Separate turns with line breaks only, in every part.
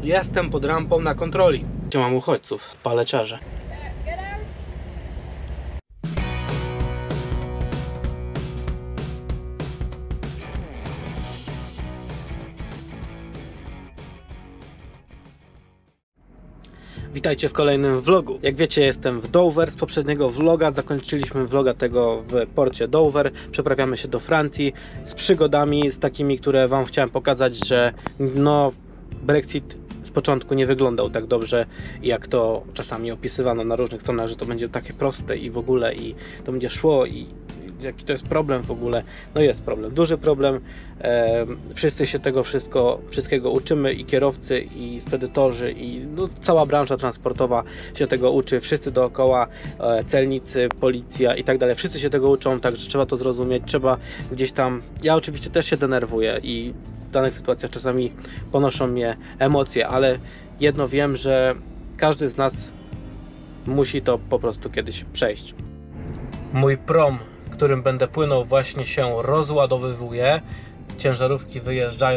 Jestem pod rampą na kontroli. Gdzie mam uchodźców? Paleciarze. Witajcie w kolejnym vlogu. Jak wiecie, jestem w Dover. Z poprzedniego vloga zakończyliśmy vloga tego w porcie Dover. Przeprawiamy się do Francji z przygodami, z takimi, które wam chciałem pokazać, że no Brexit z początku nie wyglądał tak dobrze, jak to czasami opisywano na różnych stronach, że to będzie takie proste i w ogóle i to będzie szło i jaki to jest problem w ogóle. No jest problem, duży problem. Wszyscy się tego wszystkiego uczymy, i kierowcy, i spedytorzy, i no, cała branża transportowa się tego uczy, wszyscy dookoła, celnicy, policja i tak dalej, wszyscy się tego uczą, także trzeba to zrozumieć, trzeba gdzieś tam, ja oczywiście też się denerwuję i w danych sytuacjach czasami ponoszą mnie emocje, ale jedno wiem, że każdy z nas musi to po prostu kiedyś przejść. Mój prom, którym będę płynął, właśnie się rozładowywuje. Ciężarówki wyjeżdżają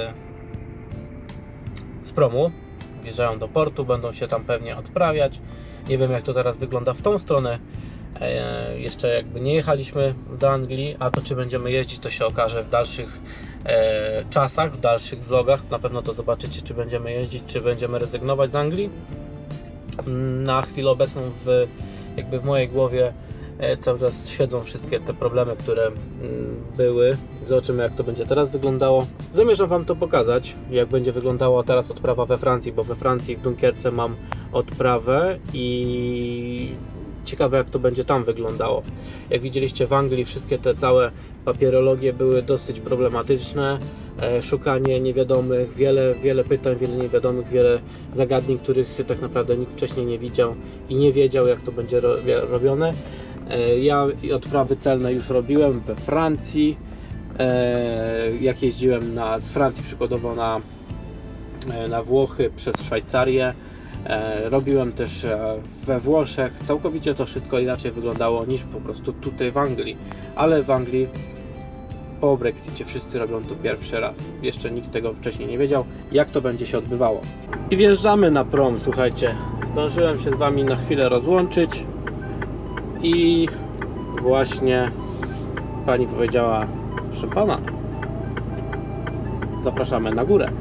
z promu, wjeżdżają do portu, będą się tam pewnie odprawiać. Nie wiem, jak to teraz wygląda w tą stronę. Jeszcze jakby nie jechaliśmy do Anglii, a to czy będziemy jeździć, to się okaże w dalszych czasach, w dalszych vlogach. Na pewno to zobaczycie, czy będziemy jeździć, czy będziemy rezygnować z Anglii. Na chwilę obecną jakby w mojej głowie cały czas siedzą wszystkie te problemy, które były. Zobaczymy, jak to będzie teraz wyglądało. Zamierzam wam to pokazać, jak będzie wyglądała teraz odprawa we Francji, bo we Francji w Dunkierce mam odprawę i ciekawe, jak to będzie tam wyglądało. Jak widzieliście, w Anglii wszystkie te całe papierologie były dosyć problematyczne. Szukanie niewiadomych, wiele pytań, wiele niewiadomych, wiele zagadnień, których tak naprawdę nikt wcześniej nie widział i nie wiedział, jak to będzie robione. Ja odprawy celne już robiłem we Francji, jak jeździłem z Francji przykładowo na Włochy przez Szwajcarię. Robiłem też we Włoszech. Całkowicie to wszystko inaczej wyglądało niż po prostu tutaj w Anglii, ale w Anglii po Brexicie wszyscy robią to pierwszy raz. Jeszcze nikt tego wcześniej nie wiedział, jak to będzie się odbywało. I wjeżdżamy na prom, słuchajcie. Zdążyłem się z wami na chwilę rozłączyć i właśnie pani powiedziała: proszę pana, zapraszamy na górę.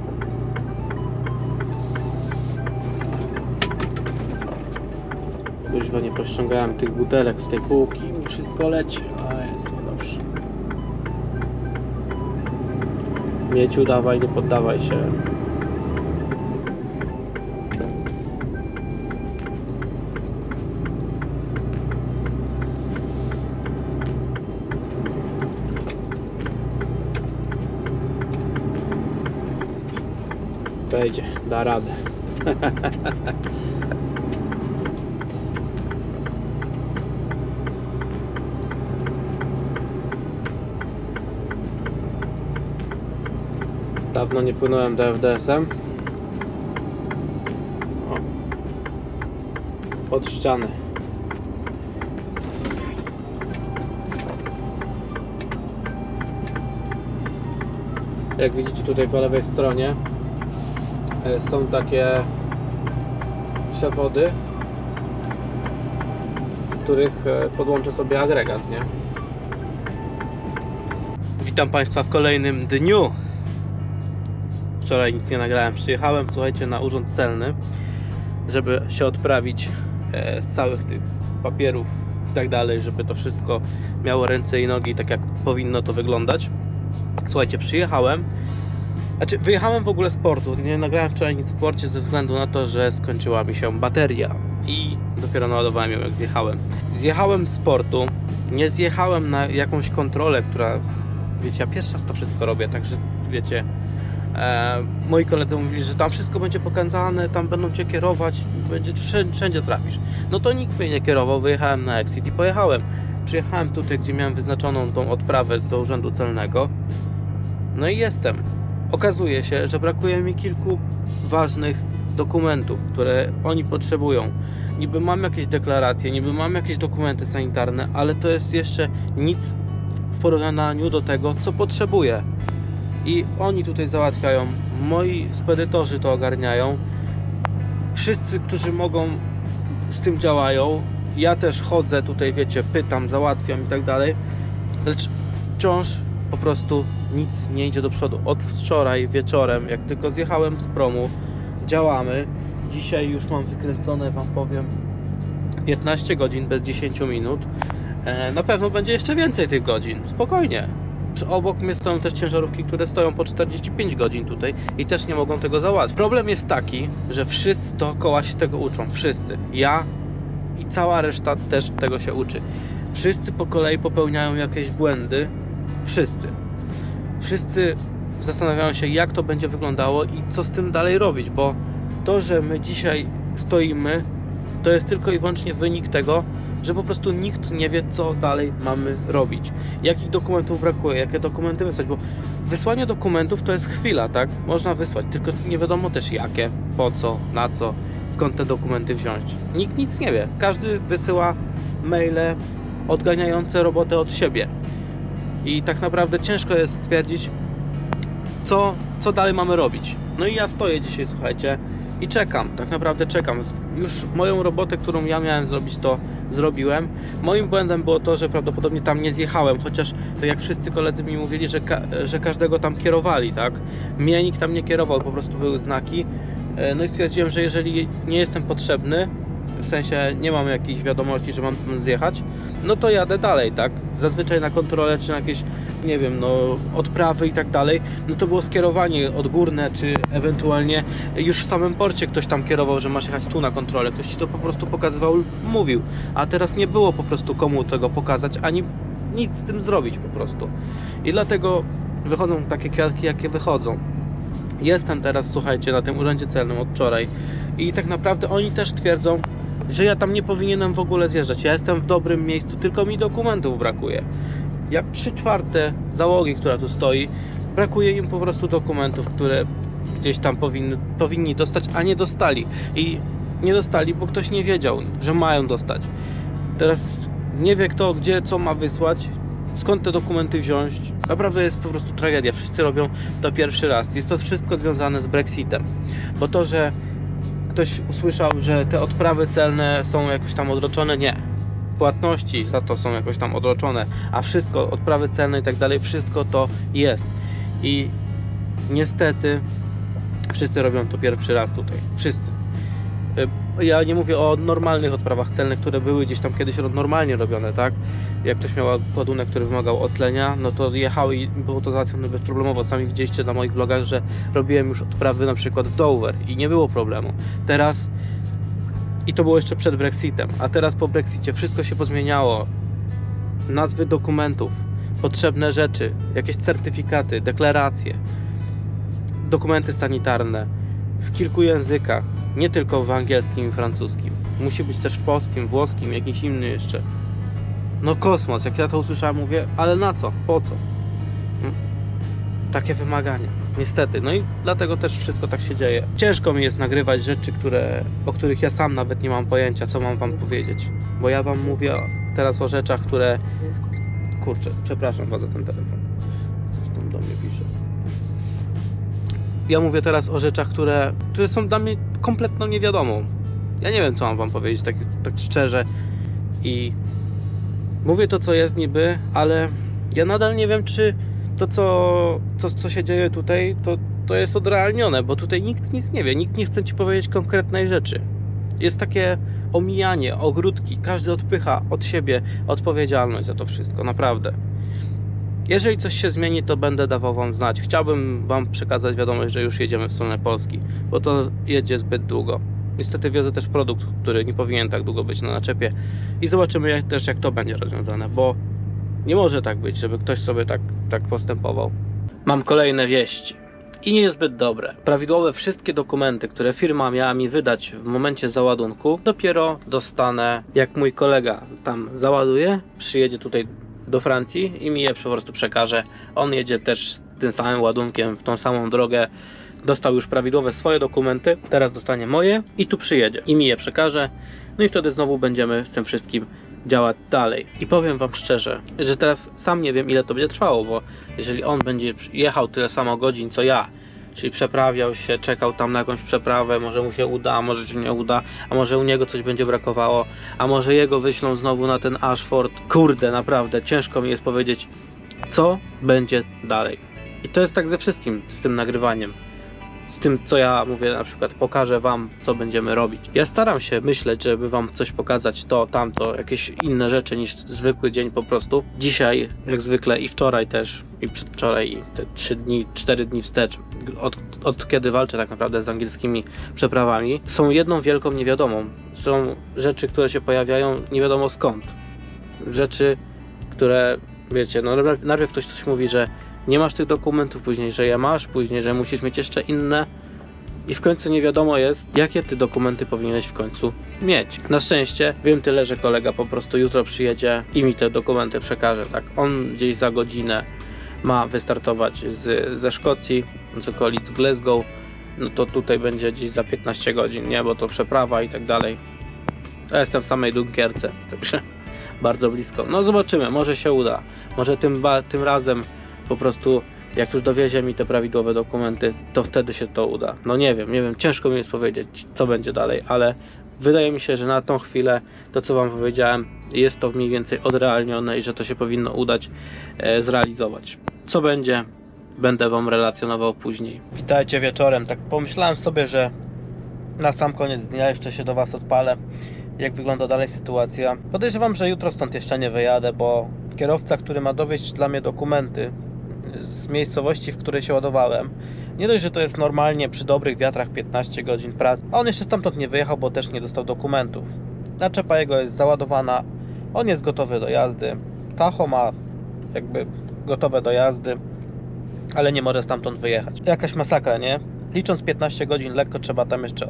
Kuźwa, nie pościągałem tych butelek z tej półki, mi wszystko leci, a jest niedobrze. Mieciu, dawaj, nie poddawaj się. Wejdzie, da radę. Dawno nie płynąłem DFDS-em. Pod ścianę. Jak widzicie, tutaj po lewej stronie są takie przewody, z których podłączę sobie agregat, nie? Witam Państwa w kolejnym dniu. Wczoraj nic nie nagrałem. Przyjechałem, słuchajcie, na urząd celny, żeby się odprawić z całych tych papierów i tak dalej, żeby to wszystko miało ręce i nogi, tak jak powinno to wyglądać. Słuchajcie, przyjechałem. Znaczy, wyjechałem w ogóle z portu. Nie nagrałem wczoraj nic w porcie ze względu na to, że skończyła mi się bateria i dopiero naładowałem ją, jak zjechałem. Zjechałem z portu, nie zjechałem na jakąś kontrolę, która, wiecie, ja pierwszy raz to wszystko robię, także wiecie, moi koledzy mówili, że tam wszystko będzie pokazane, tam będą cię kierować, będzie wszędzie trafisz. No to nikt mnie nie kierował, wyjechałem na exit i pojechałem. Przyjechałem tutaj, gdzie miałem wyznaczoną tą odprawę do urzędu celnego. No i jestem. Okazuje się, że brakuje mi kilku ważnych dokumentów, które oni potrzebują. Niby mam jakieś deklaracje, niby mam jakieś dokumenty sanitarne, ale to jest jeszcze nic w porównaniu do tego, co potrzebuję. i oni tutaj załatwiają, moi spedytorzy to ogarniają, wszyscy, którzy mogą, z tym działają. Ja też chodzę tutaj, wiecie, pytam, załatwiam i tak dalej, lecz wciąż po prostu nic nie idzie do przodu. Od wczoraj wieczorem, jak tylko zjechałem z promu, działamy. Dzisiaj już mam wykręcone, wam powiem, 15 godzin bez 10 minut. Na pewno będzie jeszcze więcej tych godzin, spokojnie. Obok mnie stoją też ciężarówki, które stoją po 45 godzin tutaj i też nie mogą tego załatwić. Problem jest taki, że wszyscy dookoła się tego uczą, wszyscy. Ja i cała reszta też tego się uczy. Wszyscy po kolei popełniają jakieś błędy, wszyscy zastanawiają się, jak to będzie wyglądało i co z tym dalej robić, bo to, że my dzisiaj stoimy, to jest tylko i wyłącznie wynik tego, że po prostu nikt nie wie, co dalej mamy robić. Jakich dokumentów brakuje, jakie dokumenty wysłać, bo wysłanie dokumentów to jest chwila, tak? Można wysłać, tylko nie wiadomo też jakie, po co, na co, skąd te dokumenty wziąć. Nikt nic nie wie. Każdy wysyła maile odganiające robotę od siebie. I tak naprawdę ciężko jest stwierdzić, co dalej mamy robić. No i ja stoję dzisiaj, słuchajcie, i czekam, tak naprawdę czekam. Już moją robotę, którą ja miałem zrobić, to zrobiłem. Moim błędem było to, że prawdopodobnie tam nie zjechałem, chociaż tak jak wszyscy koledzy mi mówili, że każdego tam kierowali, tak? Mnie nikt tam nie kierował, po prostu były znaki. No i stwierdziłem, że jeżeli nie jestem potrzebny, w sensie nie mam jakiejś wiadomości, że mam zjechać, no to jadę dalej, tak? Zazwyczaj na kontrolę, czy na jakieś, nie wiem, no odprawy i tak dalej, no to było skierowanie odgórne, czy ewentualnie już w samym porcie ktoś tam kierował, że masz jechać tu na kontrolę, ktoś ci to po prostu pokazywał, mówił, a teraz nie było po prostu komu tego pokazać, ani nic z tym zrobić po prostu. I dlatego wychodzą takie kwiatki, jakie wychodzą. Jestem teraz, słuchajcie, na tym urzędzie celnym od wczoraj i tak naprawdę oni też twierdzą, że ja tam nie powinienem w ogóle zjeżdżać. Ja jestem w dobrym miejscu, tylko mi dokumentów brakuje. Jak 3/4 załogi, która tu stoi, brakuje im po prostu dokumentów, które gdzieś tam powinni dostać, a nie dostali. I nie dostali, bo ktoś nie wiedział, że mają dostać. Teraz nie wie kto, gdzie, co ma wysłać, skąd te dokumenty wziąć. Naprawdę jest po prostu tragedia. Wszyscy robią to pierwszy raz. Jest to wszystko związane z Brexitem. Bo to, że ktoś usłyszał, że te odprawy celne są jakoś tam odroczone, nie. Płatności za to są jakoś tam odroczone, a wszystko, odprawy celne i tak dalej, wszystko to jest. I niestety wszyscy robią to pierwszy raz tutaj. Wszyscy. Ja nie mówię o normalnych odprawach celnych, które były gdzieś tam kiedyś normalnie robione, tak? Jak ktoś miał ładunek, który wymagał oclenia, no to jechały i było to załatwione bezproblemowo. Sami widzieliście na moich vlogach, że robiłem już odprawy na przykład w Dover i nie było problemu. Teraz, i to było jeszcze przed Brexitem, a teraz po Brexicie wszystko się pozmieniało. Nazwy dokumentów, potrzebne rzeczy, jakieś certyfikaty, deklaracje, dokumenty sanitarne w kilku językach. Nie tylko w angielskim i francuskim. Musi być też w polskim, włoskim, jakiś inny jeszcze. No kosmos, jak ja to usłyszałem, mówię, ale na co? Po co? Takie wymagania, niestety. No i dlatego też wszystko tak się dzieje. Ciężko mi jest nagrywać rzeczy, o których ja sam nawet nie mam pojęcia, co mam wam powiedzieć. Bo ja wam mówię teraz o rzeczach, które... Kurczę, przepraszam was za ten telefon. Ktoś tam do mnie pisze. Ja mówię teraz o rzeczach, które są dla mnie kompletną niewiadomą. Ja nie wiem, co mam wam powiedzieć, tak szczerze. I mówię to, co jest niby, ale ja nadal nie wiem, czy to, co się dzieje tutaj, to jest odrealnione, bo tutaj nikt nic nie wie, nikt nie chce ci powiedzieć konkretnej rzeczy. Jest takie omijanie, ogródki, każdy odpycha od siebie odpowiedzialność za to wszystko, naprawdę. Jeżeli coś się zmieni, to będę dawał wam znać. Chciałbym wam przekazać wiadomość, że już jedziemy w stronę Polski, bo to jedzie zbyt długo. Niestety wiozę też produkt, który nie powinien tak długo być na naczepie i zobaczymy też, jak to będzie rozwiązane, bo nie może tak być, żeby ktoś sobie tak postępował. Mam kolejne wieści i nie jest zbyt dobre. Prawidłowe wszystkie dokumenty, które firma miała mi wydać w momencie załadunku, dopiero dostanę, jak mój kolega tam załaduje, przyjedzie tutaj do Francji i mi je po prostu przekaże. On jedzie też tym samym ładunkiem w tą samą drogę. Dostał już prawidłowe swoje dokumenty, teraz dostanie moje i tu przyjedzie i mi je przekaże. No i wtedy znowu będziemy z tym wszystkim działać dalej. I powiem wam szczerze, że teraz sam nie wiem, ile to będzie trwało, bo jeżeli on będzie jechał tyle samo godzin co ja, czyli przeprawiał się, czekał tam na jakąś przeprawę, może mu się uda, a może się nie uda, a może u niego coś będzie brakowało, a może jego wyślą znowu na ten Ashford. Kurde, naprawdę, ciężko mi jest powiedzieć, co będzie dalej. I to jest tak ze wszystkim, z tym nagrywaniem. Z tym, co ja mówię, na przykład pokażę wam, co będziemy robić. Ja staram się myśleć, żeby wam coś pokazać, to, tamto, jakieś inne rzeczy niż zwykły dzień po prostu. Dzisiaj, jak zwykle, i wczoraj też, i przedwczoraj, i te 3 dni, 4 dni wstecz, od kiedy walczę tak naprawdę z angielskimi przeprawami, są jedną wielką niewiadomą. Są rzeczy, które się pojawiają nie wiadomo skąd. Rzeczy, które, wiecie, no najpierw ktoś coś mówi, że nie masz tych dokumentów, później, że je masz, później, że musisz mieć jeszcze inne i w końcu nie wiadomo jest, jakie ty dokumenty powinieneś w końcu mieć. Na szczęście wiem tyle, że kolega po prostu jutro przyjedzie i mi te dokumenty przekaże. Tak, on gdzieś za godzinę ma wystartować ze Szkocji, z okolic Glasgow, no to tutaj będzie gdzieś za 15 godzin, nie, bo to przeprawa i tak dalej. Ja jestem w samej Dunkierce, także bardzo blisko. No zobaczymy, może się uda, może tym razem po prostu jak już dowiezie mi te prawidłowe dokumenty, to wtedy się to uda. No nie wiem, ciężko mi jest powiedzieć, co będzie dalej, ale wydaje mi się, że na tą chwilę to, co wam powiedziałem, jest to mniej więcej odrealnione i że to się powinno udać zrealizować. Co będzie, będę wam relacjonował później. Witajcie wieczorem. Tak pomyślałem sobie, że na sam koniec dnia jeszcze się do was odpalę, jak wygląda dalej sytuacja. Podejrzewam, że jutro stąd jeszcze nie wyjadę, bo kierowca, który ma dowieźć dla mnie dokumenty z miejscowości, w której się ładowałem, nie dość, że to jest normalnie przy dobrych wiatrach 15 godzin pracy, a on jeszcze stamtąd nie wyjechał, bo też nie dostał dokumentów. Naczepa jego jest załadowana, on jest gotowy do jazdy, Tacho ma jakby gotowe do jazdy, ale nie może stamtąd wyjechać. Jakaś masakra, nie? Licząc 15 godzin lekko trzeba tam jeszcze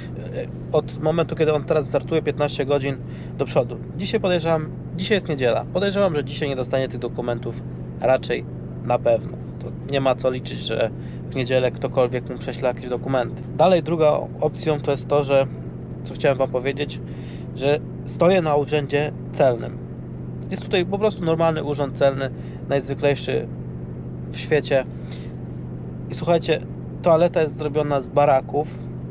od momentu, kiedy on teraz startuje, 15 godzin do przodu. Dzisiaj jest niedziela, podejrzewam, że dzisiaj nie dostanie tych dokumentów, raczej na pewno. To nie ma co liczyć, że w niedzielę ktokolwiek mu prześle jakieś dokumenty. Dalej drugą opcją to jest to, że, co chciałem wam powiedzieć, że stoję na urzędzie celnym. Jest tutaj po prostu normalny urząd celny, najzwyklejszy w świecie. I słuchajcie, toaleta jest zrobiona z baraków,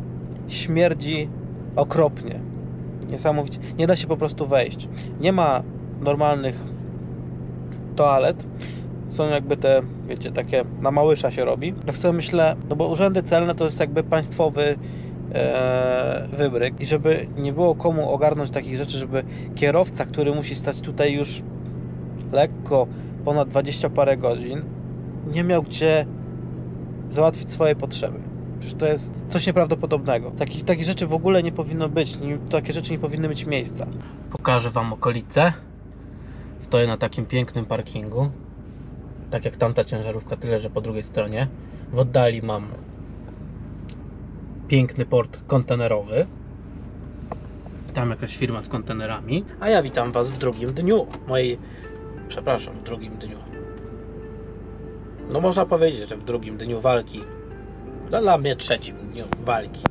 śmierdzi okropnie, niesamowicie, nie da się po prostu wejść, nie ma normalnych toalet, są jakby te, wiecie, takie na małysza się robi. Tak sobie myślę, no bo urzędy celne to jest jakby państwowy wybryk i żeby nie było komu ogarnąć takich rzeczy, żeby kierowca, który musi stać tutaj już lekko ponad 20 parę godzin, nie miał gdzie załatwić swoje potrzeby. Przecież to jest coś nieprawdopodobnego. Takich rzeczy w ogóle nie powinno być. Takie rzeczy nie powinny mieć miejsca. Pokażę wam okolice. Stoję na takim pięknym parkingu. Tak jak tamta ciężarówka, tyle że po drugiej stronie. W oddali mam piękny port kontenerowy. Tam jakaś firma z kontenerami. A ja witam was w drugim dniu w drugim dniu. No można powiedzieć, że w drugim dniu walki. Dla mnie trzecim dniu walki.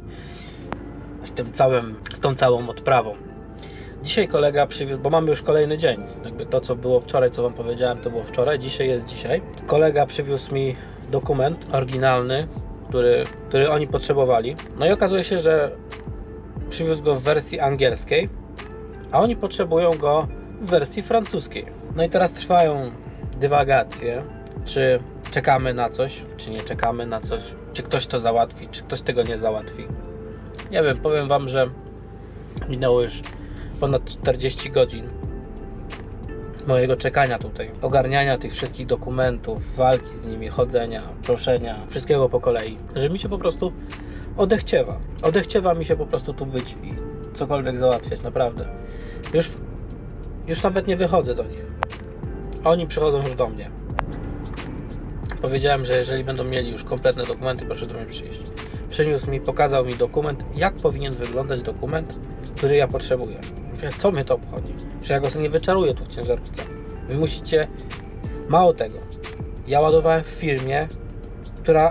Z tą całą odprawą. Dzisiaj kolega przywiózł, bo mamy już kolejny dzień. Jakby to, co było wczoraj, co wam powiedziałem, to było wczoraj. Dzisiaj jest dzisiaj. Kolega przywiózł mi dokument oryginalny, który oni potrzebowali. No i okazuje się, że przywiózł go w wersji angielskiej, a oni potrzebują go w wersji francuskiej. No i teraz trwają dywagacje, czy czekamy na coś, czy nie czekamy na coś, czy ktoś to załatwi, czy ktoś tego nie załatwi. Nie wiem, powiem wam, że minęło już ponad 40 godzin mojego czekania tutaj, ogarniania tych wszystkich dokumentów, walki z nimi, chodzenia, proszenia, wszystkiego po kolei, że mi się po prostu odechciewa mi się po prostu tu być i cokolwiek załatwiać, naprawdę. Już nawet nie wychodzę do nich, oni przychodzą już do mnie. Powiedziałem, że jeżeli będą mieli już kompletne dokumenty, proszę do mnie przyjść. Przyniósł mi, pokazał mi dokument, jak powinien wyglądać dokument, który ja potrzebuję. Mówię, co mnie to obchodzi? Że ja go sobie nie wyczaruję tu w ciężarówce. Wy musicie... Mało tego. Ja ładowałem w firmie, która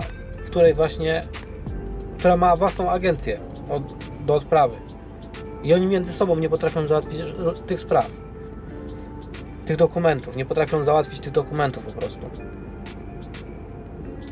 ma własną agencję do odprawy. I oni między sobą nie potrafią załatwić tych spraw. Tych dokumentów. Nie potrafią załatwić tych dokumentów po prostu.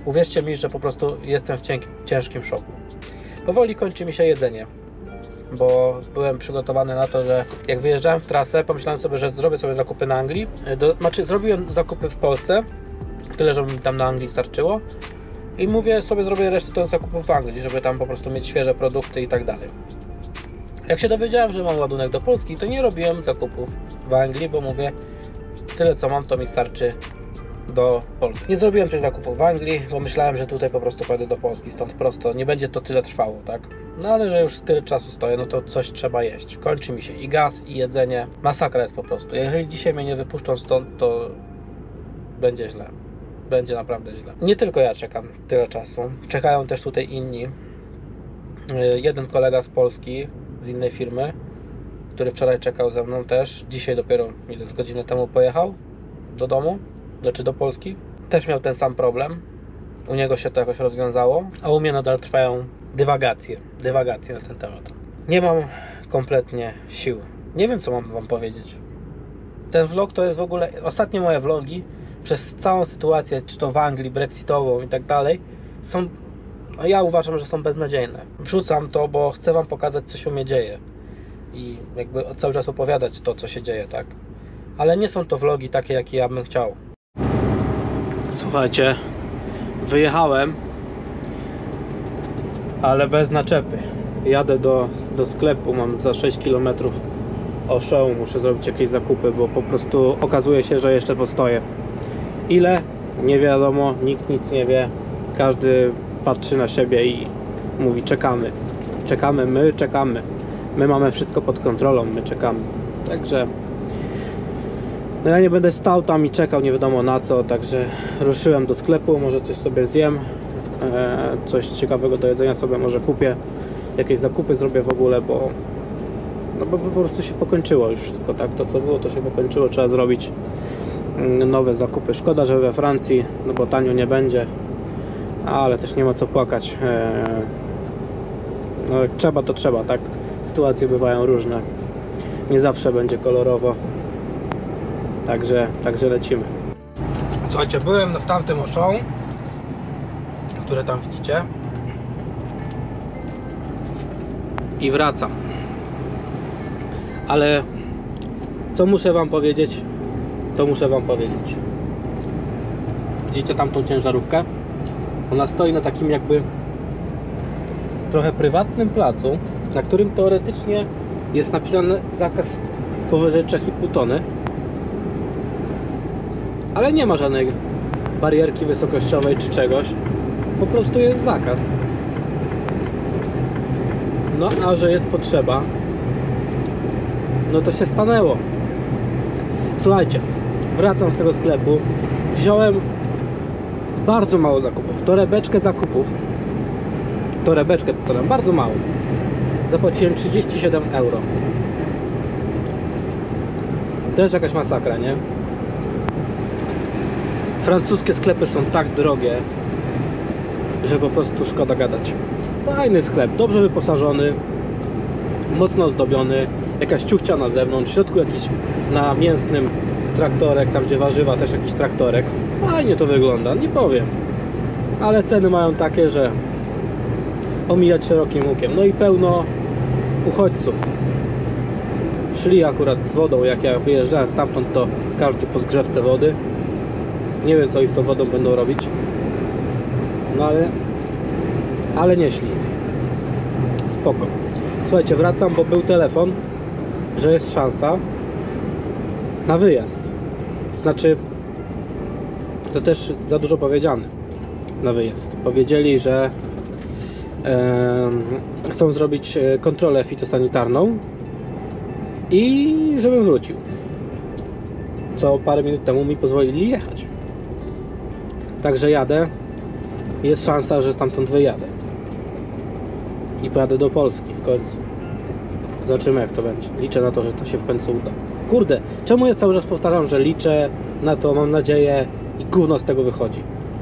Uwierzcie mi, że po prostu jestem w ciężkim szoku. Powoli kończy mi się jedzenie, bo byłem przygotowany na to, że jak wyjeżdżałem w trasę, pomyślałem sobie, że zrobię sobie zakupy na Anglii. Znaczy zrobiłem zakupy w Polsce, tyle, żeby mi tam na Anglii starczyło. I mówię sobie, zrobię resztę zakupów w Anglii, żeby tam po prostu mieć świeże produkty i tak dalej. Jak się dowiedziałem, że mam ładunek do Polski, to nie robiłem zakupów w Anglii, bo mówię, tyle co mam, to mi starczy do Polski. Nie zrobiłem tych zakupów w Anglii, bo myślałem, że tutaj po prostu pojadę do Polski, stąd prosto. Nie będzie to tyle trwało, tak? No ale że już tyle czasu stoję, no to coś trzeba jeść. Kończy mi się i gaz, i jedzenie. Masakra jest po prostu. Jeżeli dzisiaj mnie nie wypuszczą stąd, to będzie źle. Będzie naprawdę źle. Nie tylko ja czekam tyle czasu. Czekają też tutaj inni. Jeden kolega z Polski, z innej firmy, który wczoraj czekał ze mną też. Dzisiaj dopiero z godziny temu pojechał do domu, znaczy do Polski. Też miał ten sam problem. U niego się to jakoś rozwiązało, a u mnie nadal trwają dywagacje na ten temat. Nie mam kompletnie sił. Nie wiem, co mam wam powiedzieć. Ten vlog to jest w ogóle... Ostatnie moje vlogi przez całą sytuację, czy to w Anglii, brexitową i tak dalej, są... Ja uważam, że są beznadziejne. Wrzucam to, bo chcę wam pokazać, co się u mnie dzieje. I jakby cały czas opowiadać to, co się dzieje, tak? Ale nie są to vlogi takie, jakie ja bym chciał. Słuchajcie, wyjechałem, ale bez naczepy. Jadę do sklepu, mam za 6 km Auchan, muszę zrobić jakieś zakupy, bo po prostu okazuje się, że jeszcze postoję. Ile? Nie wiadomo, nikt nic nie wie. Każdy patrzy na siebie i mówi czekamy. Czekamy, my czekamy. My mamy wszystko pod kontrolą, my czekamy. Także no ja nie będę stał tam i czekał nie wiadomo na co, także ruszyłem do sklepu, może coś sobie zjem, coś ciekawego do jedzenia sobie może kupię, jakieś zakupy zrobię w ogóle, bo no bo po prostu się pokończyło już wszystko, tak? To co było, to się pokończyło, trzeba zrobić nowe zakupy. Szkoda, że we Francji, no bo tanio nie będzie, ale też nie ma co płakać. No jak trzeba, to trzeba, tak? Sytuacje bywają różne, nie zawsze będzie kolorowo. Także lecimy. Słuchajcie, byłem w tamtym Auchan, które tam widzicie, i wracam. Ale co muszę wam powiedzieć, to muszę wam powiedzieć. Widzicie tamtą ciężarówkę? Ona stoi na takim jakby trochę prywatnym placu, na którym teoretycznie jest napisany zakaz powyżej 3,5 tony. Ale nie ma żadnej barierki wysokościowej czy czegoś. Po prostu jest zakaz. No a że jest potrzeba, no to się stanęło. Słuchajcie, wracam z tego sklepu. Wziąłem bardzo mało zakupów. Torebeczkę zakupów. Torebeczkę powtarzam, bardzo mało. Zapłaciłem 37 euro. Też jakaś masakra, nie? Francuskie sklepy są tak drogie, że po prostu szkoda gadać. Fajny sklep, dobrze wyposażony, mocno ozdobiony, jakaś ciuchcia na zewnątrz, w środku jakiś na mięsnym traktorek, tam gdzie warzywa też jakiś traktorek. Fajnie to wygląda, nie powiem. Ale ceny mają takie, że omijać szerokim łukiem. No i pełno uchodźców. Szli akurat z wodą, jak ja wyjeżdżałem stamtąd, to każdy po zgrzewce wody. Nie wiem, co oni z tą wodą będą robić. No ale nie szli. Spoko. Słuchajcie, wracam, bo był telefon, że jest szansa na wyjazd. Znaczy, to też za dużo powiedziane. Na wyjazd. Powiedzieli, że chcą zrobić kontrolę fitosanitarną i żebym wrócił. Co parę minut temu mi pozwolili jechać. Także jadę. Jest szansa, że stamtąd wyjadę. I pojadę do Polski w końcu. Zobaczymy, jak to będzie. Liczę na to, że to się w końcu uda. Kurde, czemu ja cały czas powtarzam, że liczę na to, mam nadzieję i gówno z tego wychodzi.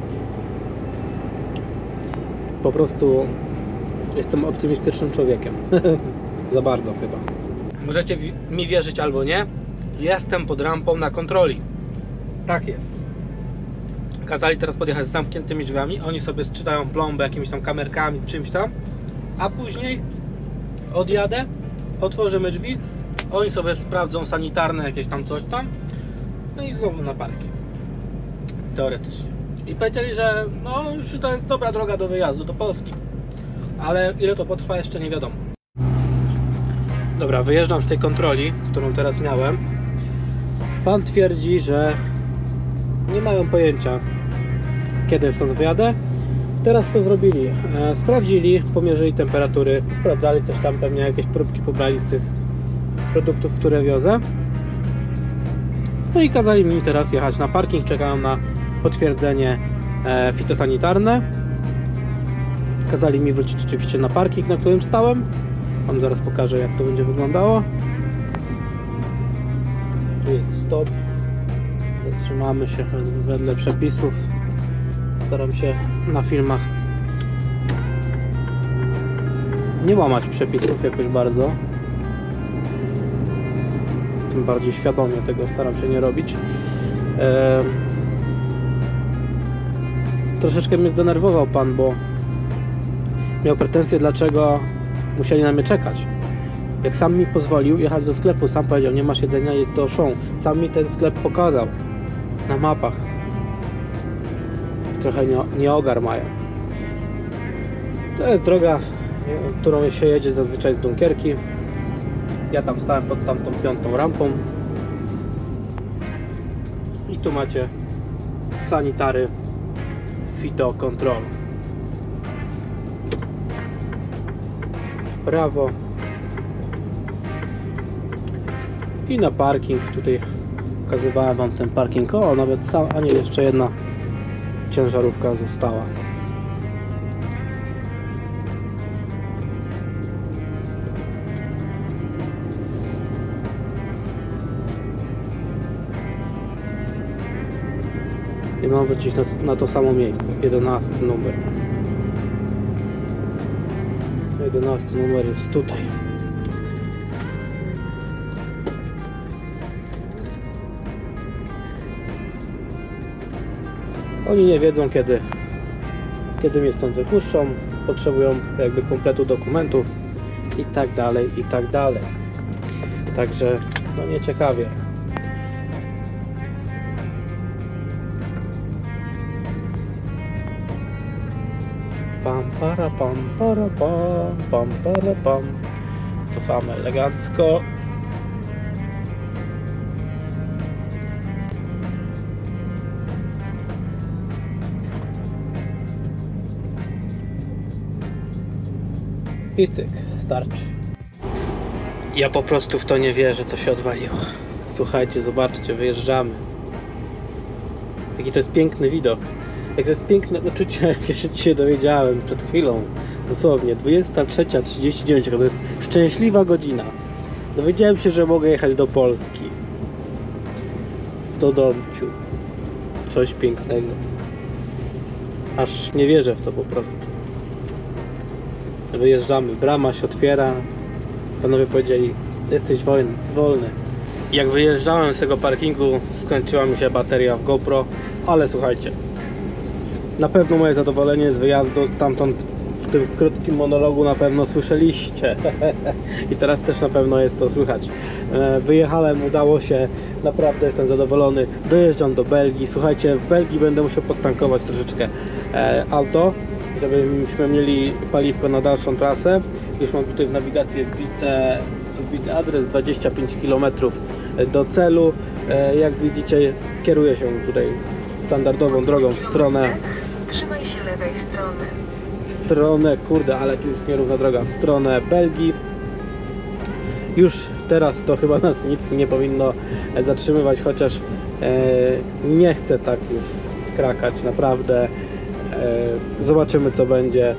Po prostu jestem optymistycznym człowiekiem. Za bardzo chyba. Możecie mi wierzyć albo nie. Jestem pod rampą na kontroli. Tak jest. Kazali teraz podjechać z zamkniętymi drzwiami, oni sobie sczytają plombę jakimiś tam kamerkami, czymś tam, a później odjadę, otworzymy drzwi, oni sobie sprawdzą sanitarne jakieś tam coś tam, no i znowu na parking, teoretycznie. I powiedzieli, że no już to jest dobra droga do wyjazdu do Polski, ale ile to potrwa jeszcze nie wiadomo. Dobra, wyjeżdżam z tej kontroli, którą teraz miałem. Pan twierdzi, że nie mają pojęcia, kiedy stąd wyjadę. Teraz co zrobili? Sprawdzili, pomierzyli temperatury, sprawdzali coś tam, pewnie jakieś próbki pobrali z tych produktów, które wiozę. No i kazali mi teraz jechać na parking, czekałem na potwierdzenie fitosanitarne. Kazali mi wrócić oczywiście na parking, na którym stałem. Wam zaraz pokażę, jak to będzie wyglądało. Tu jest stop. Zatrzymamy się wedle przepisów. Staram się na filmach nie łamać przepisów jakoś bardzo. Tym bardziej świadomie tego staram się nie robić. Troszeczkę mnie zdenerwował pan, bo miał pretensje, dlaczego musieli na mnie czekać. Jak sam mi pozwolił jechać do sklepu, sam powiedział, nie masz jedzenia, jedź do Auchan. Sam mi ten sklep pokazał na mapach. Trochę nieogar mają. To jest droga, którą się jedzie zazwyczaj z Dunkierki. Ja tam stałem pod tamtą 5. rampą. I tu macie sanitary Fito Control. Prawo. I na parking. Tutaj pokazywałem wam ten parking. O, nawet sam, a nie, jeszcze jedna ciężarówka została. I mam wrócić na to samo miejsce. 11 numer. 11 numer jest tutaj. Oni nie wiedzą, kiedy mnie stąd wypuszczą, potrzebują jakby kompletu dokumentów i tak dalej, i tak dalej. Także no nieciekawie. Pam para pam para pam para pam. Cofamy elegancko. I cyk, starczy. Ja po prostu w to nie wierzę, co się odwaliło. Słuchajcie, zobaczcie, wyjeżdżamy. Jaki to jest piękny widok. Jak to jest piękne uczucie, jak ja się dzisiaj dowiedziałem przed chwilą. Dosłownie 23:39, to jest szczęśliwa godzina. Dowiedziałem się, że mogę jechać do Polski. Do domciu. Coś pięknego. Aż nie wierzę w to po prostu. Wyjeżdżamy, brama się otwiera. Panowie powiedzieli, jesteś wolny. Jak wyjeżdżałem z tego parkingu, skończyła mi się bateria w GoPro, ale słuchajcie, na pewno moje zadowolenie z wyjazdu stamtąd w tym krótkim monologu na pewno słyszeliście. I teraz też na pewno jest to słychać. Wyjechałem, udało się, naprawdę jestem zadowolony. Dojeżdżam do Belgii. Słuchajcie, w Belgii będę musiał podtankować troszeczkę auto, żebyśmy mieli paliwko na dalszą trasę. Już mam tutaj w nawigacji wbity adres, 25 km do celu. Jak widzicie, kieruję się tutaj standardową drogą w stronę.
Trzymaj się lewej
strony. Kurde, ale tu jest nierówna droga. W stronę Belgii. Już teraz to chyba nas nic nie powinno zatrzymywać, chociaż nie chcę tak już krakać, naprawdę. Zobaczymy, co będzie.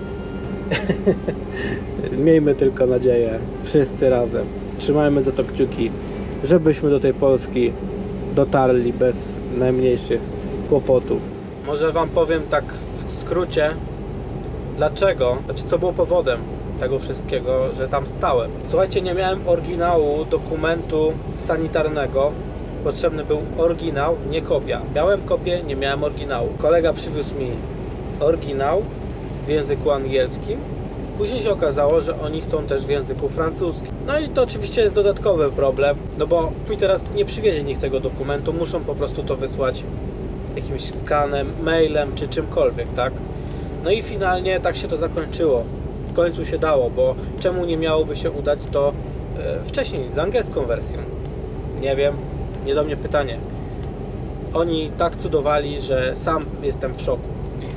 Miejmy tylko nadzieję, wszyscy razem. Trzymajmy za to kciuki, żebyśmy do tej Polski dotarli bez najmniejszych kłopotów. Może wam powiem tak w skrócie, dlaczego, co było powodem tego wszystkiego, że tam stałem. Słuchajcie, nie miałem oryginału dokumentu sanitarnego potrzebny był oryginał, nie kopia. Miałem kopię, nie miałem oryginału. Kolega przywiózł mi oryginał w języku angielskim. Później się okazało, że oni chcą też w języku francuskim. No i to oczywiście jest dodatkowy problem, no bo mi teraz nie przywiezie nikt tego dokumentu, muszą po prostu to wysłać jakimś skanem, mailem czy czymkolwiek, tak? No i finalnie tak się to zakończyło. W końcu się dało, bo czemu nie miałoby się udać to wcześniej z angielską wersją? Nie wiem, nie do mnie pytanie. Oni tak cudowali, że sam jestem w szoku.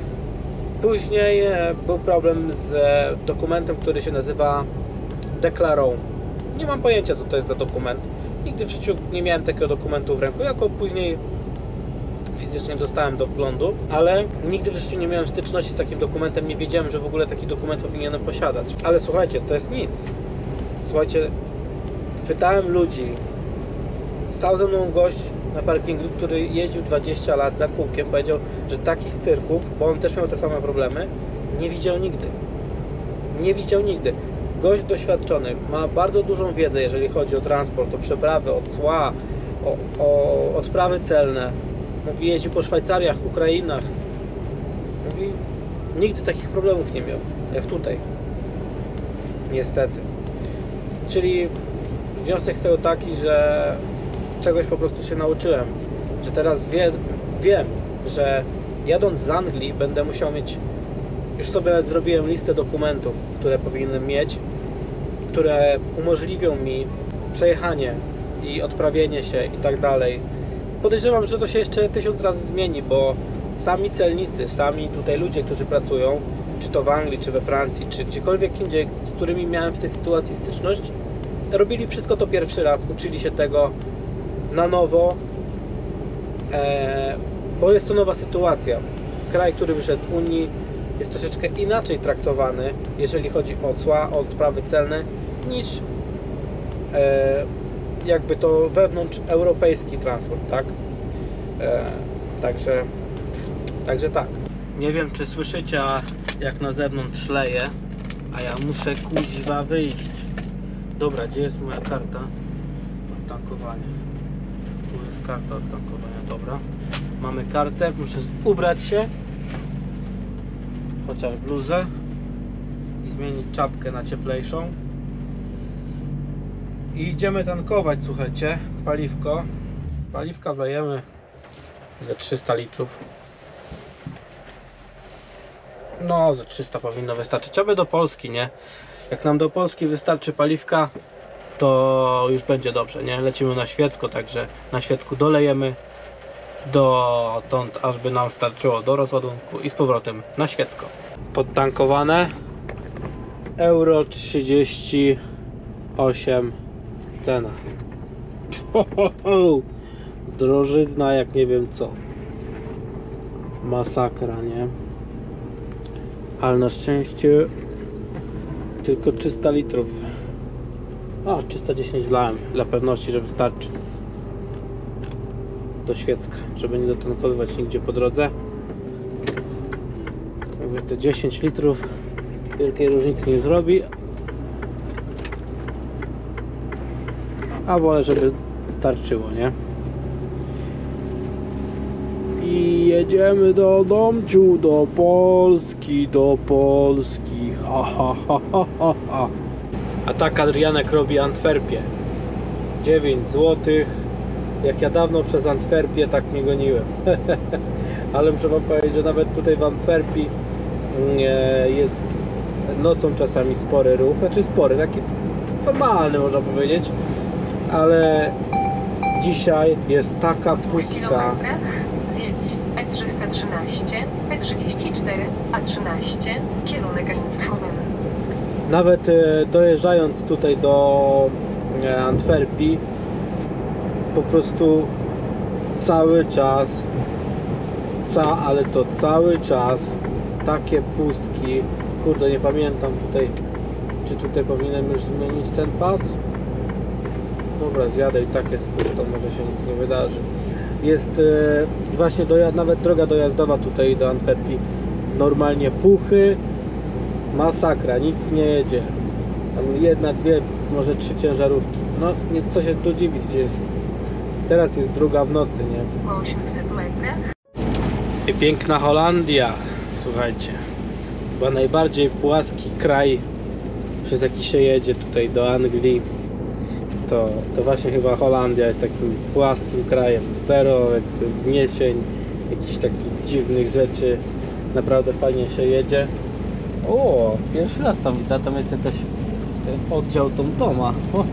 Później był problem z dokumentem, który się nazywa Declarą. Nie mam pojęcia, co to jest za dokument. Nigdy w życiu nie miałem takiego dokumentu w ręku, jako później fizycznie dostałem do wglądu, ale nigdy w życiu nie miałem styczności z takim dokumentem, nie wiedziałem, że w ogóle taki dokument powinienem posiadać. Ale słuchajcie, to jest nic. Słuchajcie, pytałem ludzi, stał ze mną gość na parkingu, który jeździł 20 lat za kółkiem, powiedział, że takich cyrków, bo on też miał te same problemy, nie widział nigdy. Nie widział nigdy. Gość doświadczony, ma bardzo dużą wiedzę, jeżeli chodzi o transport, o przeprawy, o cła, o odprawy celne. Mówi, jeździł po Szwajcariach, Ukrainach. Mówi, nigdy takich problemów nie miał, jak tutaj. Niestety. Czyli wniosek z tego taki, że czegoś po prostu się nauczyłem. Że teraz wiem, że jadąc z Anglii będę musiał mieć, już sobie zrobiłem listę dokumentów, które powinienem mieć, które umożliwią mi przejechanie i odprawienie się i tak dalej. Podejrzewam, że to się jeszcze 1000 razy zmieni, bo sami celnicy, sami tutaj ludzie, którzy pracują, czy to w Anglii, czy we Francji, czy gdziekolwiek indziej, z którymi miałem w tej sytuacji styczność, robili wszystko to pierwszy raz, uczyli się tego na nowo, bo jest to nowa sytuacja. Kraj, który wyszedł z Unii, jest troszeczkę inaczej traktowany, jeżeli chodzi o cła, o odprawy celne, niż jakby to wewnątrz europejski transport, tak? Także tak. Nie wiem, czy słyszycie, jak na zewnątrz leje, a ja muszę kuźwa wyjść. Dobra, gdzie jest moja karta od tankowania? Tu jest karta od tankowania, dobra. Mamy kartę, muszę ubrać się, chociaż bluzę, i zmienić czapkę na cieplejszą. I idziemy tankować, słuchajcie, paliwko. Paliwka wlejemy ze 300 litrów. No, ze 300 powinno wystarczyć, aby do Polski, nie? Jak nam do Polski wystarczy paliwka, to już będzie dobrze, nie? Lecimy na Świecko, także na Świecku dolejemy dotąd, aż by nam starczyło do rozładunku i z powrotem na Świecko. Podtankowane, euro 38 cena. Drożyzna jak nie wiem co. Masakra, nie? Ale na szczęście tylko 300 litrów. A, 310 wlałem, dla pewności, że wystarczy do Świecka, żeby nie dotankowywać nigdzie po drodze. Mówię, te 10 litrów wielkiej różnicy nie zrobi, a wolę, żeby starczyło, nie? I jedziemy do domciu, do Polski, ha, ha, ha, ha, ha, ha. A tak Adrianek robi Antwerpię. 9 zł. Jak ja dawno przez Antwerpię tak nie goniłem. Ale muszę wam powiedzieć, że nawet tutaj w Antwerpii jest nocą czasami spory ruch. Znaczy spory, taki normalny można powiedzieć. Ale dzisiaj jest taka pustka.
Zjedź E313, E34, A13, kierunek Eindhoven.
Nawet dojeżdżając tutaj do Antwerpii, po prostu cały czas, ale to cały czas takie pustki. Kurde, nie pamiętam tutaj, czy tutaj powinienem już zmienić ten pas. Dobra, zjadę, i tak jest pusto, może się nic nie wydarzy. Jest właśnie nawet droga dojazdowa tutaj do Antwerpii, normalnie puchy, masakra, nic nie jedzie. Tam jedna, dwie, może 3 ciężarówki. No, co się tu dziwić, gdzie jest teraz jest 2 w nocy, nie?
Po 800 metrach
I piękna Holandia, słuchajcie. Chyba najbardziej płaski kraj, przez jaki się jedzie tutaj do Anglii. To właśnie chyba Holandia jest takim płaskim krajem. Zero jakby wzniesień, jakichś takich dziwnych rzeczy. Naprawdę fajnie się jedzie. O, pierwszy raz tam widzę, tam jest jakaś oddział TomToma.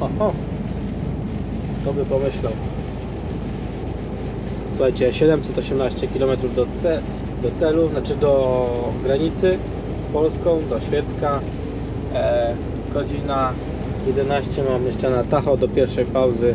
Kto by pomyślał. Słuchajcie, 718 km do celu, znaczy do granicy z Polską, do Świecka. Godzina 11, mam jeszcze na Tacho do pierwszej pauzy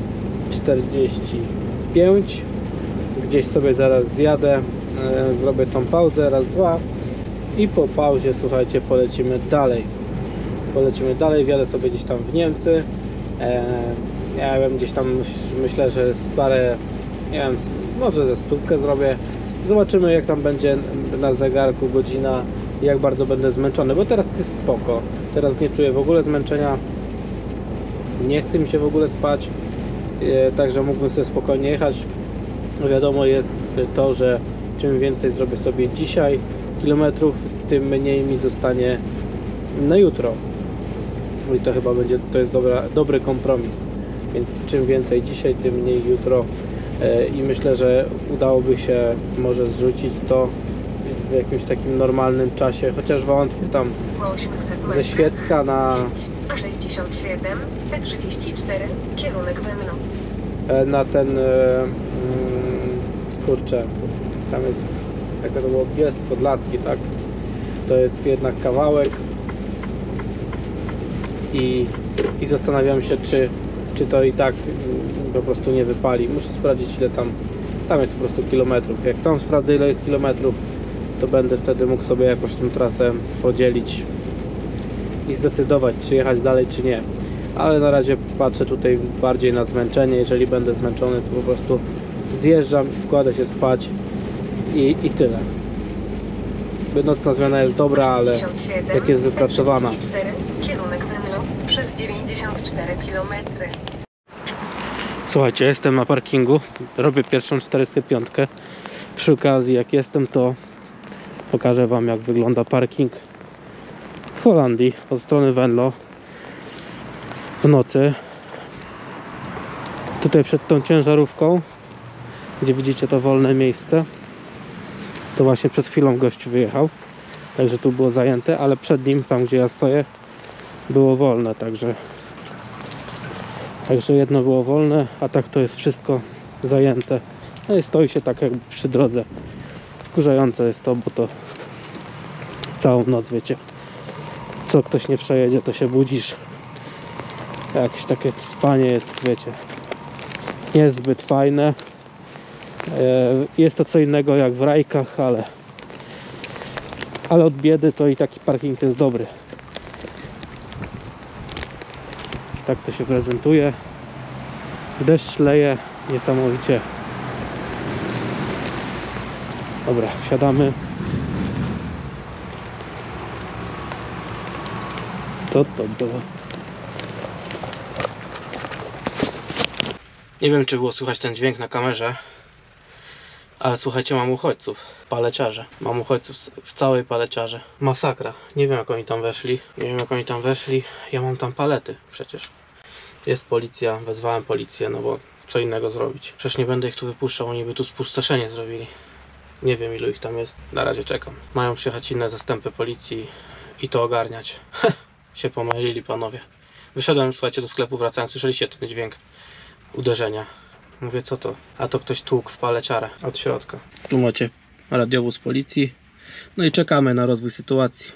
45. Gdzieś sobie zaraz zjadę, zrobię tą pauzę, raz, dwa i po pauzie, słuchajcie, polecimy dalej, wjadę sobie gdzieś tam w Niemcy. Ja wiem, gdzieś tam myślę, że z parę, nie wiem, może ze 100 zrobię. Zobaczymy, jak tam będzie na zegarku godzina, jak bardzo będę zmęczony, bo teraz jest spoko. Teraz nie czuję w ogóle zmęczenia, nie chce mi się w ogóle spać, także mógłbym sobie spokojnie jechać. Wiadomo jest to, że czym więcej zrobię sobie dzisiaj kilometrów, tym mniej mi zostanie na jutro. I to chyba będzie, to jest dobry kompromis. Więc czym więcej dzisiaj, tym mniej jutro. I myślę, że udałoby się może zrzucić to w jakimś takim normalnym czasie, chociaż wątpię tam
po 800 metrach
ze Świecka na
67, P34, kierunek Venlo.
Na ten kurczę, tam jest, jak to było, Bielsk Podlaski, tak? To jest jednak kawałek i zastanawiam się, czy to i tak po prostu nie wypali. Muszę sprawdzić, ile tam jest po prostu kilometrów. Jak tam sprawdzę, ile jest kilometrów, to będę wtedy mógł sobie jakoś tę trasę podzielić i zdecydować, czy jechać dalej, czy nie. Ale na razie patrzę tutaj bardziej na zmęczenie. Jeżeli będę zmęczony, to po prostu zjeżdżam, kładę się spać i tyle. Nocna zmiana jest dobra, ale jak jest wypracowana.
34, kierunek Venlo przez 94 km.
Słuchajcie, jestem na parkingu, robię pierwszą 405. Przy okazji, jak jestem, to pokażę wam, jak wygląda parking w Holandii od strony Venlo w nocy. Tutaj przed tą ciężarówką, gdzie widzicie to wolne miejsce, to właśnie przed chwilą gościu wyjechał, także tu było zajęte, ale przed nim, tam gdzie ja stoję, było wolne, także jedno było wolne, a tak to jest wszystko zajęte. No i stoi się tak jakby przy drodze. Wkurzające jest to, bo to całą noc, wiecie, co ktoś nie przejedzie, to się budzisz. Jakieś takie spanie jest, wiecie, niezbyt fajne. Jest to co innego jak w rajkach, ale od biedy to i taki parking jest dobry. Tak to się prezentuje. Deszcz leje niesamowicie. Dobra, wsiadamy. Co to było? Nie wiem, czy było słychać ten dźwięk na kamerze, ale słuchajcie, mam uchodźców, paleciarze. Mam uchodźców w całej paleciarze. Masakra. Nie wiem, jak oni tam weszli. Ja mam tam palety przecież. Jest policja, wezwałem policję, no bo co innego zrobić. Przecież nie będę ich tu wypuszczał, oni by tu spustoszenie zrobili. Nie wiem, ilu ich tam jest. Na razie czekam. Mają przyjechać inne zastępy policji i to ogarniać. Się pomylili panowie. Wyszedłem, słuchajcie, do sklepu, wracając, słyszeliście ten dźwięk uderzenia. Mówię, co to? A to ktoś tłukł w paleciarę od środka. Tu macie radiowóz policji. No i czekamy na rozwój sytuacji.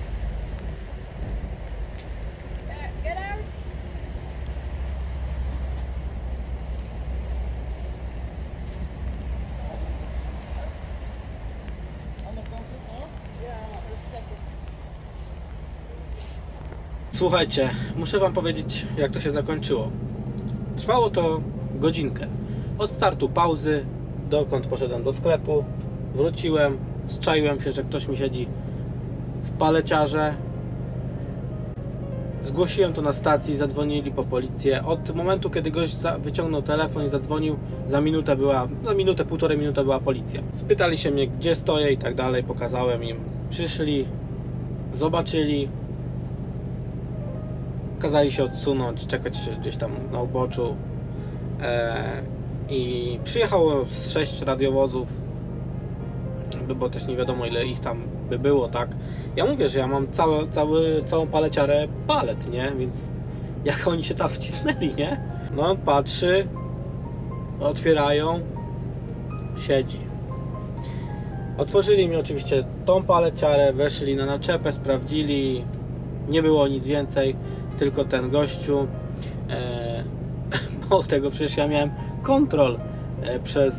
Słuchajcie, muszę wam powiedzieć, jak to się zakończyło. Trwało to godzinkę. Od startu pauzy, dokąd poszedłem do sklepu, wróciłem, zczaiłem się, że ktoś mi siedzi w paleciarze Zgłosiłem to na stacji, zadzwonili po policję. Od momentu, kiedy gość wyciągnął telefon i zadzwonił, za minutę, półtorej minuty była policja. Spytali się mnie, gdzie stoję i tak dalej, pokazałem im. Przyszli, zobaczyli, kazali się odsunąć, czekać gdzieś tam na uboczu. I przyjechało z 6 radiowozów, bo też nie wiadomo, ile ich tam by było, tak? Ja mówię, że ja mam całą paleciarę palet, nie? Więc jak oni się tam wcisnęli, nie? No, patrzy, otwierają, siedzi. Otworzyli mi oczywiście tą paleciarę, weszli na naczepę, sprawdzili, nie było nic więcej, tylko ten gościu. Mało tego, przecież ja miałem kontrol przez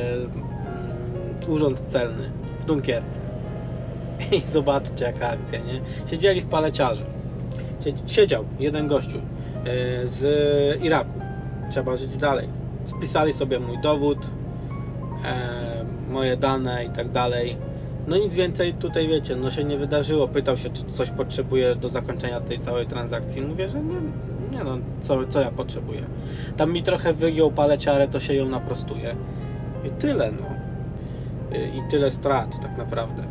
urząd celny w Dunkierce. I zobaczcie, jaka akcja, nie? Siedzieli w paleciarze. Siedział jeden gościu z Iraku. Trzeba żyć dalej. Spisali sobie mój dowód, moje dane i tak dalej. No nic więcej tutaj, wiecie, no się nie wydarzyło. Pytał się, czy coś potrzebuje do zakończenia tej całej transakcji. Mówię, że nie no, co ja potrzebuję. Tam mi trochę wygiął paleciarę, to się ją naprostuje. I tyle, no. I tyle strat tak naprawdę.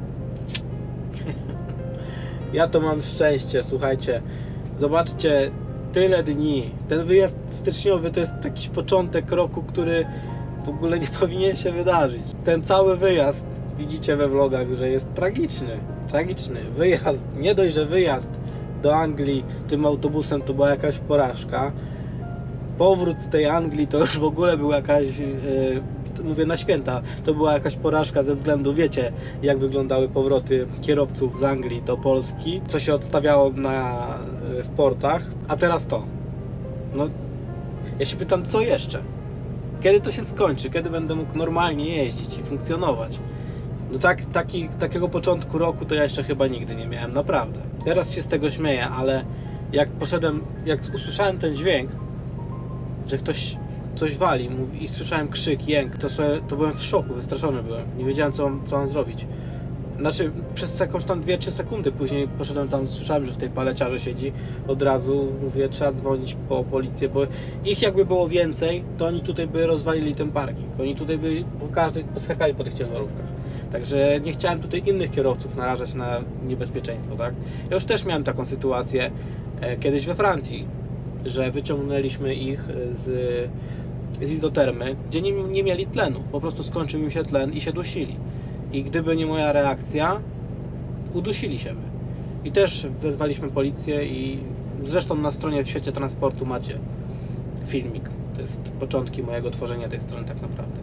Ja to mam szczęście, słuchajcie. Zobaczcie, tyle dni. Ten wyjazd styczniowy to jest jakiś początek roku, który w ogóle nie powinien się wydarzyć. Ten cały wyjazd, widzicie we vlogach, że jest tragiczny. Tragiczny. Wyjazd, nie dość, że wyjazd do Anglii tym autobusem to była jakaś porażka. Powrót z tej Anglii to już w ogóle była jakaś, mówię na święta, to była jakaś porażka ze względu, wiecie, jak wyglądały powroty kierowców z Anglii do Polski, co się odstawiało w portach, a teraz to. No, ja się pytam, co jeszcze? Kiedy to się skończy? Kiedy będę mógł normalnie jeździć i funkcjonować? No takiego początku roku to ja jeszcze chyba nigdy nie miałem, naprawdę. Teraz się z tego śmieję, ale jak usłyszałem ten dźwięk, że ktoś coś wali i słyszałem krzyk, jęk, to byłem w szoku, wystraszony byłem. Nie wiedziałem, co mam zrobić. Znaczy, przez jakąś tam 2-3 sekundy później poszedłem tam, słyszałem, że w tej paleciarze siedzi. Od razu mówię, trzeba dzwonić po policję, bo ich jakby było więcej, to oni tutaj by rozwalili ten parking. Oni tutaj by poskakali po tych ciężarówkach. Także nie chciałem tutaj innych kierowców narażać na niebezpieczeństwo, tak? Ja już też miałem taką sytuację kiedyś we Francji, że wyciągnęliśmy ich z izotermy, gdzie nie mieli tlenu. Po prostu skończył im się tlen i się dusili. I gdyby nie moja reakcja, udusili się. I też wezwaliśmy policję i zresztą na stronie w Świecie Transportu macie filmik. To jest początki mojego tworzenia tej strony tak naprawdę.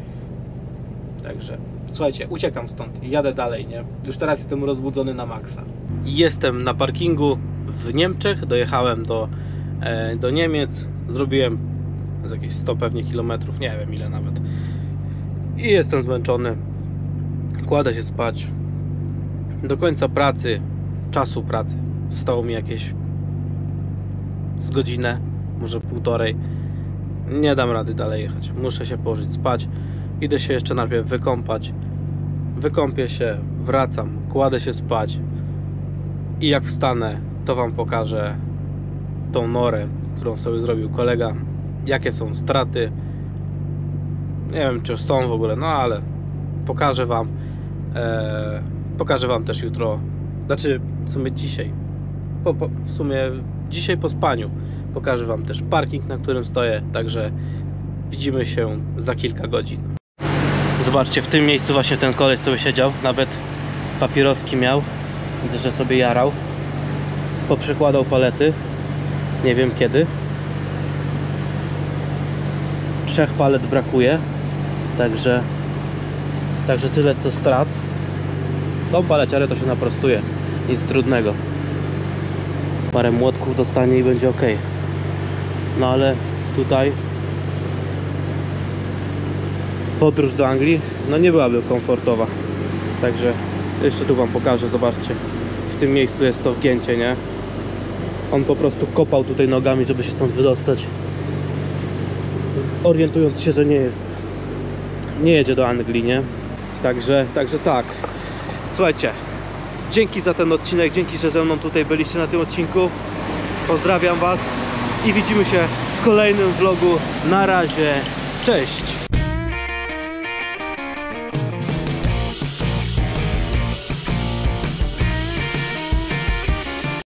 Także słuchajcie, uciekam stąd i jadę dalej, nie? Już teraz jestem rozbudzony na maksa. Jestem na parkingu w Niemczech, dojechałem do Niemiec, zrobiłem z jakieś 100 pewnie kilometrów, nie wiem ile nawet. I jestem zmęczony. Kładę się spać. Do końca czasu pracy zostało mi jakieś z godzinę, może półtorej. Nie dam rady dalej jechać. Muszę się położyć spać. Idę się jeszcze najpierw wykąpać. Wykąpię się, wracam, kładę się spać. I jak wstanę, to wam pokażę tą norę, którą sobie zrobił kolega. Jakie są straty. Nie wiem, czy są w ogóle, no ale pokażę wam. Pokażę wam też jutro. Znaczy, w sumie dzisiaj. W sumie dzisiaj po spaniu. Pokażę wam też parking, na którym stoję. Także widzimy się za kilka godzin. Zobaczcie, w tym miejscu właśnie ten koleś sobie siedział. Nawet papieroski miał. Widzę, że sobie jarał. Poprzekładał palety. Nie wiem kiedy. 3 palet brakuje. Także tyle co strat. Tą paleciarę to się naprostuje. Nic trudnego. Parę młotków dostanie i będzie ok. No ale tutaj podróż do Anglii no nie byłaby komfortowa. Także jeszcze tu wam pokażę, zobaczcie. W tym miejscu jest to wgięcie, nie? On po prostu kopał tutaj nogami, żeby się stąd wydostać. Orientując się, że nie jedzie do Anglii, nie? Także tak. Słuchajcie, Dzięki za ten odcinek, dzięki, że ze mną tutaj byliście na tym odcinku. Pozdrawiam Was i widzimy się w kolejnym vlogu. Na razie, cześć!